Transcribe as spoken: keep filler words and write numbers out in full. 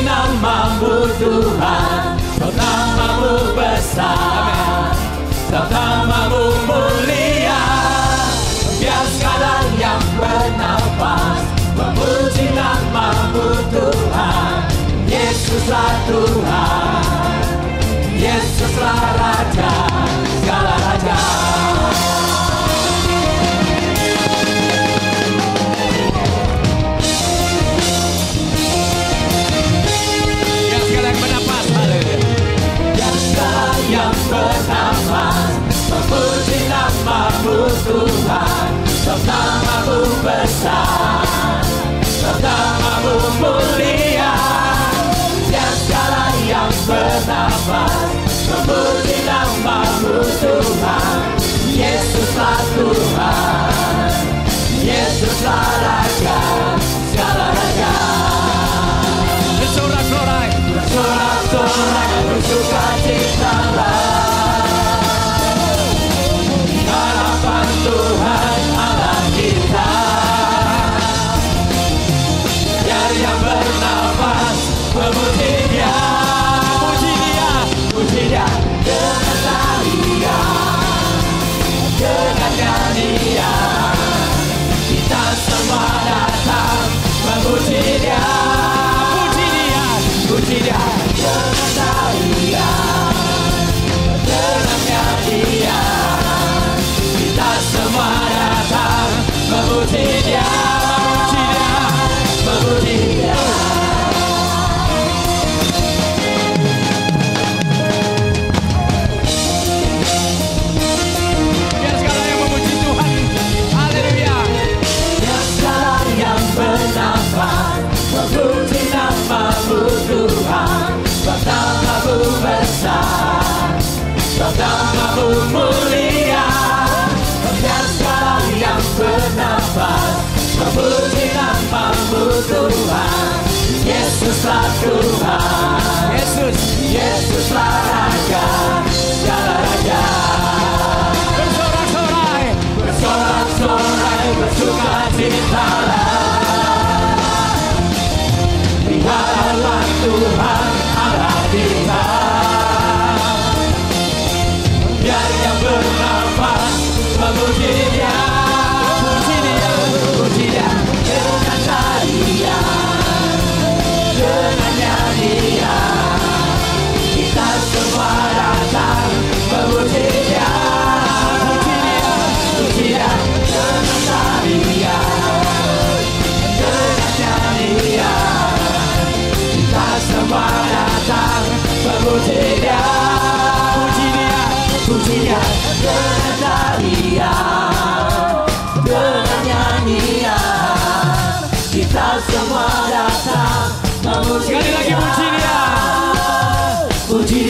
namamu Tuhan, sebab namamu besar, sebab namamu mulia. Biar segala yang bernafas memuji namamu Tuhan. Yesuslah Tuhan, Yesuslah Raja, segala Raja. Biar segala yang bernafas, haleluya. Biar segala yang bernafas memuji namamu Tuhan, sebab namamu besar, sebab namamu mulia. Biar segala yang bernafas memuji namamu Tuhan. Yesuslah Tuhan, Yesuslah Raja, segala Raja. Bersorak-sorai, bersorak-sorai, bersukacitalah. Harapan Tuhan Allah kita. Biar yang bernafas memuji Dia, puji Dia, puji Dia dengan tarian, dengan nyanyian. Kita semua datang memuji Dia, puji Dia, puji Dia dengan tarian, dengan nyanyian. Kita semua datang memuji Dia, memuji Dia, memuji Dia. Biar segala yang memuji Tuhan, haleluya. Biar segala yang bernafas memuji namamu Tuhan, sebab namamu besar, sebab namamu mulia. Biar segala yang bernafas memuji namamu Tuhan. Yesuslah Tuhan, Yesus, Yesuslah Raja, segala Raja. Bersorak-sorai, bersorak-sorai, bersukacitalah. Biarlah Tuhan Allah kita. Biar yang bernafas memuji Dia, puji Dia, puji Dia dengan tarian, dengan nyanyian. Kita semua datang memuji Dia, puji Dia, puji Dia dengan tarian, dengan nyanyian. Kita semua datang memuji Dia, puji Dia, puji Dia dengan tarian, dengan nyanyian. Kita semua datang memuji Dia. Sekali lagi puji Dia, puji